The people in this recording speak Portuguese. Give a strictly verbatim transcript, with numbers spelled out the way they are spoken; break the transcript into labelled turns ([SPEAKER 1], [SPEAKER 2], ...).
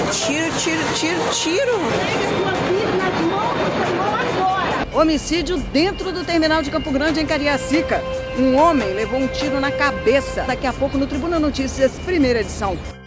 [SPEAKER 1] Tiro, tiro, tiro, tiro.
[SPEAKER 2] Pegue sua vida nas mãos do Senhor agora.
[SPEAKER 3] Homicídio dentro do terminal de Campo Grande, em Cariacica. Um homem levou um tiro na cabeça. Daqui a pouco no Tribuna Notícias, primeira edição.